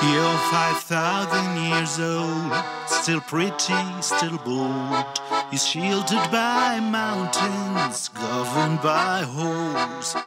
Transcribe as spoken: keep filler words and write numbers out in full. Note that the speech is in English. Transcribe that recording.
You're five thousand years old, still pretty, still bold. You're shielded by mountains, governed by holes.